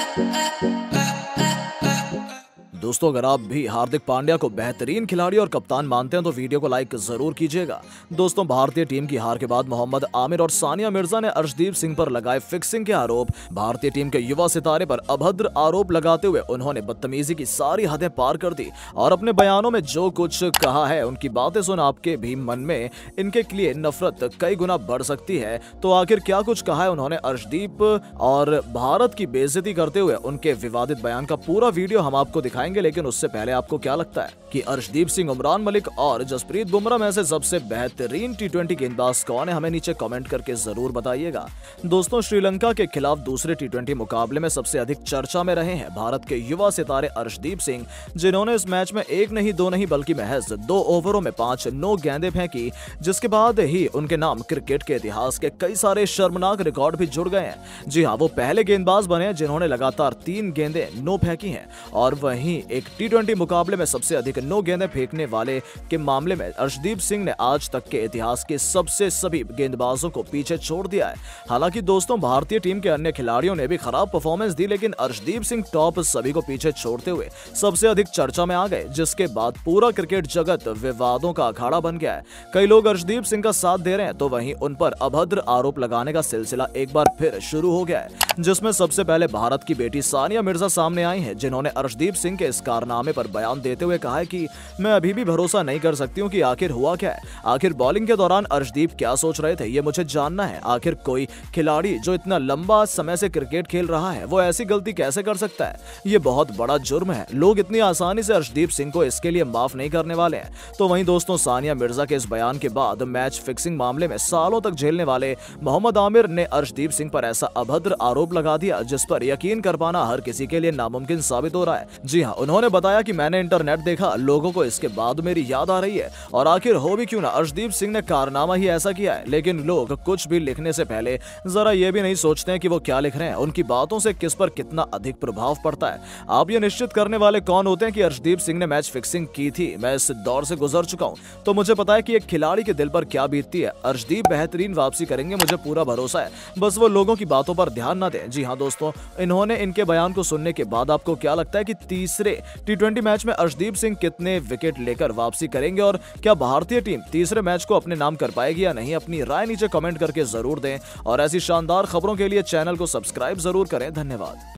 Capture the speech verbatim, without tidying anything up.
दोस्तों, अगर आप भी हार्दिक पांड्या को बेहतरीन खिलाड़ी और कप्तान मानते हैं तो वीडियो को लाइक जरूर कीजिएगा। दोस्तों, भारतीय टीम की हार के बाद मोहम्मद आमिर और सानिया मिर्जा ने अर्शदीप सिंह पर लगाए फिक्सिंग के आरोप। भारतीय टीम के युवा सितारे पर अभद्र आरोप लगाते हुए उन्होंने बदतमीजी की सारी हदें पार कर दी और अपने बयानों में जो कुछ कहा है उनकी बातें सुन आपके भी मन में इनके लिए नफरत कई गुना बढ़ सकती है। तो आखिर क्या कुछ कहा है उन्होंने अर्शदीप और भारत की बेइज्जती करते हुए उनके विवादित बयान का पूरा वीडियो हम आपको दिखाएंगे। लेकिन उससे पहले आपको क्या लगता है कि अर्शदीप सिंह, उमरान मलिक और जसप्रीत बुमराह में से सबसे बेहतरीन टी ट्वेंटी गेंदबाज कौन है? हमें नीचे कमेंट करके जरूर बताइएगा। दोस्तों, श्रीलंका के खिलाफ दूसरे टी ट्वेंटी मुकाबले में सबसे अधिक चर्चा में रहे हैं भारत के युवा सितारे अर्शदीप सिंह, जिन्होंने इस मैच में एक नहीं दो नहीं बल्कि महज दो ओवरों में पांच नो गेंदें फेंकी, जिसके बाद ही उनके नाम क्रिकेट के इतिहास के कई सारे शर्मनाक रिकॉर्ड भी जुड़ गए हैं। जी हाँ, वो पहले गेंदबाज बने जिन्होंने लगातार तीन गेंदें नो फेंकी हैं और वहीं एक टी ट्वेंटी मुकाबले में सबसे अधिक नो गेंदें फेंकने वाले के मामले में अर्शदीप सिंह ने आज तक के इतिहास के सबसे सभी गेंदबाजों को पीछे छोड़ दिया है। हालांकि दोस्तों, भारतीय टीम के अन्य खिलाड़ियों ने भी खराब परफॉर्मेंस दी, लेकिन अर्शदीप सिंह टॉप सभी को पीछे छोड़ते हुए सबसे अधिक चर्चा में आ गए, जिसके बाद पूरा क्रिकेट जगत विवादों का अखाड़ा बन गया है। कई लोग अर्शदीप सिंह का साथ दे रहे हैं तो वहीं उन पर अभद्र आरोप लगाने का सिलसिला एक बार फिर शुरू हो गया है, जिसमें सबसे पहले भारत की बेटी सानिया मिर्जा सामने आई है, जिन्होंने अर्शदीप सिंह के इस कारनामे पर बयान देते हुए कहा है कि मैं अभी भी भरोसा नहीं कर सकती हूं कि आखिर हुआ क्या है। आखिर बॉलिंग के दौरान अर्शदीप क्या सोच रहे थे, ये मुझे जानना है। आखिर कोई खिलाड़ी जो इतना लंबा समय से क्रिकेट खेल रहा है वो ऐसी गलती कैसे कर सकता है? ये बहुत बड़ा जुर्म है। लोग इतनी आसानी से अर्शदीप सिंह को इसके लिए माफ नहीं करने वाले हैं। तो वहीं दोस्तों, सानिया मिर्जा के इस बयान के बाद मैच फिक्सिंग मामले में सालों तक झेलने वाले मोहम्मद आमिर ने अर्शदीप सिंह पर ऐसा अभद्र आरोप लगा दिया जिस पर यकीन कर पाना हर किसी के लिए नामुमकिन साबित हो रहा है। जी हाँ, उन्होंने बताया कि मैंने इंटरनेट देखा, लोगों को इसके बाद मेरी याद आ रही है और आखिर हो भी क्यों ना, अर्शदीप सिंह ने कारनामा ही ऐसा किया है। लेकिन लोग कुछ भी लिखने से पहले जरा ये भी नहीं सोचते हैं कि वो क्या लिख रहे हैं, उनकी बातों से किस पर कितना अधिक प्रभाव पड़ता है। आप ये निश्चित करने वाले कौन होते हैं कि अर्शदीप सिंह ने मैच फिक्सिंग की थी? मैं इस दौर से गुजर चुका हूं तो मुझे पता है कि एक खिलाड़ी के दिल पर क्या बीतती है। अर्शदीप बेहतरीन वापसी करेंगे, मुझे पूरा भरोसा है, बस वो लोगों की बातों पर ध्यान ना दें। जी हाँ दोस्तों, इन्होंने इनके बयान को सुनने के बाद आपको क्या लगता है कि तीसरे टी ट्वेंटी मैच में अर्शदीप सिंह कितने विकेट लेकर वापसी करेंगे और क्या भारतीय टीम तीसरे मैच को अपने नाम कर पाएगी या नहीं? अपनी राय नीचे कमेंट करके जरूर दें और ऐसी शानदार खबरों के लिए चैनल को सब्सक्राइब जरूर करें। धन्यवाद।